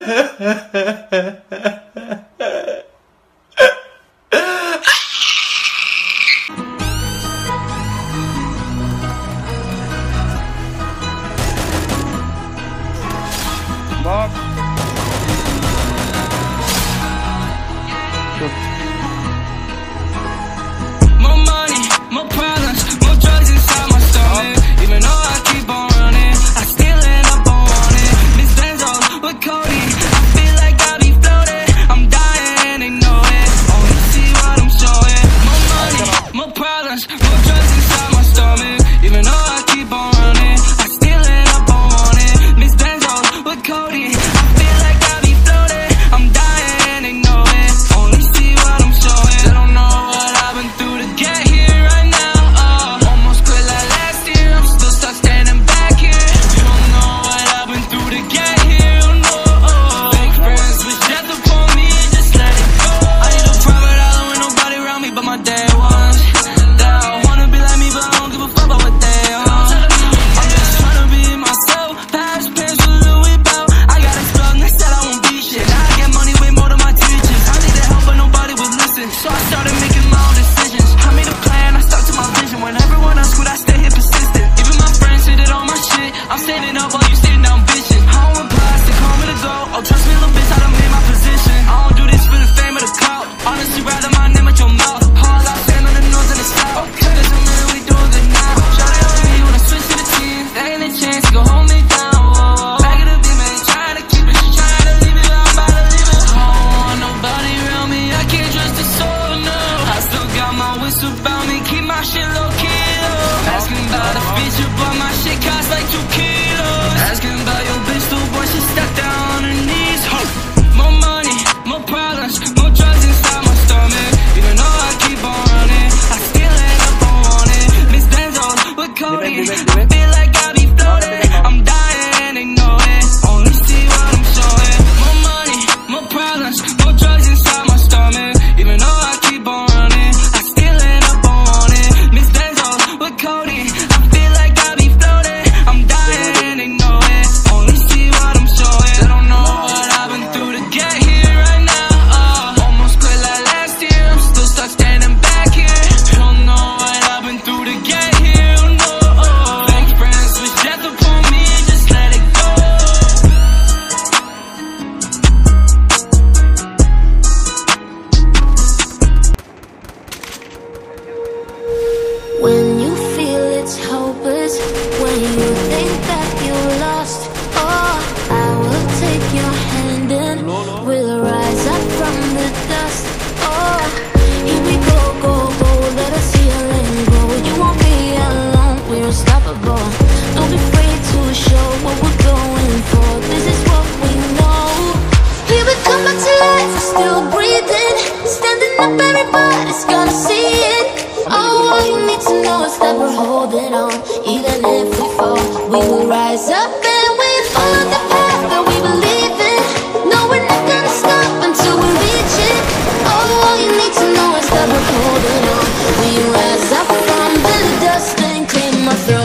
Mark. More money, more problems, more drugs inside my stomach. Even though I keep on running, I still end up on wanted. Miss Benzo with Cody, I feel like I be floating. I'm dying and they know it. Only see what I'm showing. More money, more problems, more drugs inside my stomach. Even though I keep on running, I still end up on wanted. Miss Benzo with Cody, I feel like I be floating. I'm dying and they know it. Only see what I'm showing. They don't know what I've been through to get here right now. Almost quit like last year, I'm still stuck standing back here. You don't know what I've been through to get here, oh no. Fake friends wish death upon me and just let it go. I need a private island with nobody around me but my day ones. They all wanna be like me but I don't give a fuck about what they are. I'm just trying to be myself, past pants with Louis Bell. I got explode and they said I won't be shit. Now I get money way more than my teachers. I needed help but nobody would listen, so I started making my own decisions. I made a plan, I stuck to my vision. When everyone else quit, I stay here persistent. Even my friends hated all my shit. I'm standing up while you sitting down bitching. I don't want plastic, call me to go. Oh, trust me, little bitch, I done made my position. I don't do this for the fame or the clout. Honestly, rather my name at your mouth. All out stand on the north and the south. Cause I'm really, we doing good now. Shout out to me when I switch to the team. There ain't a chance you can hold me down. Whoa. Back of the beat, man, trying to keep it. She trying to leave it, but I'm about to leave it. I don't want nobody around me, I can't trust a soul, no. I still got my whistle about me, keep my shit low key, though. Asking about a feature, but my shit costs like 2 kilos. Asking about your bitch, little boy, she stuck down on her knees. More money, more problems, more drugs inside my stomach. Even though I keep on running, I still end up on wanted. Miss Benzo with Cody, I feel like I be floating. I'm dying and they know it. Only see what I'm showing. More money, more problems, more drugs inside my stomach. Even though I keep on running, I still end up on wanted. Miss Benzo with Cody, I feel like I be floating. I'm dying and they know it. Only see what I'm showing. They don't know what I've been through to get here right now. Almost quit like last year, I'm still stuck standing back here. You don't know what I've been through to get here, oh no. Fake friends wish death upon me and just let it go. When you feel it's hopeless, when you think that you're lost, oh, I will take your hand and we'll rise up from the dust. Oh, here we go, go, go, let us heal and grow. You won't be alone, we're unstoppable. Don't be afraid to show what we're going for. This is what we know. Here we come back to life, we're still breathing. Standing up, everybody's gonna see it. Oh, all you need to know is that we're holding on. Even if we fall, we will rise up and we follow the path that we believe in. No, we're not gonna stop until we reach it. Oh, all you need to know is that we're holding on. We rise up from the dust and clean my throat.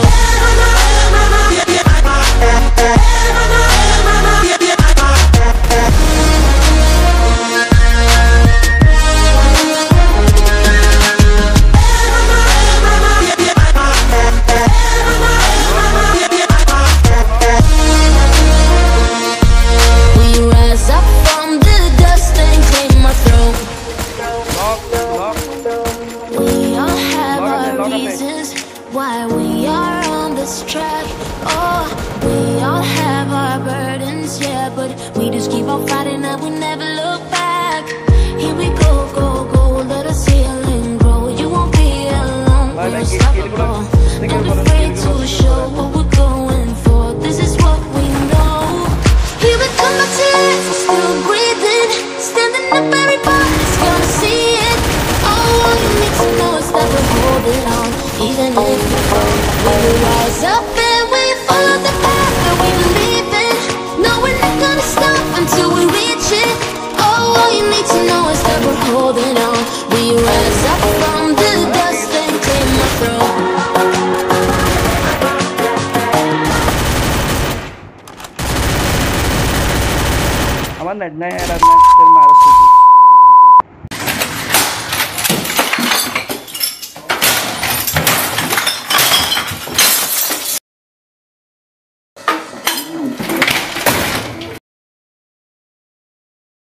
Why we are on this track. Oh, we all have our burdens, yeah, but we just keep on fighting and we never look back. Here we go, go, go, let us heal and grow. You won't be alone, we're unstoppable. Don't be afraid to show what we're going for. This is what we know. Here we come back to life, we're still breathing. Standing up, everybody's gonna see it. Oh, all you need to know is that we're holding on. Even if we fall, we will rise up and we follow the path that we believe in. No, we're not gonna stop until we reach it. Oh, all you need to know is that we're holding on. We rise up from the dust and clear my throat. आवाज नाही यार, मारत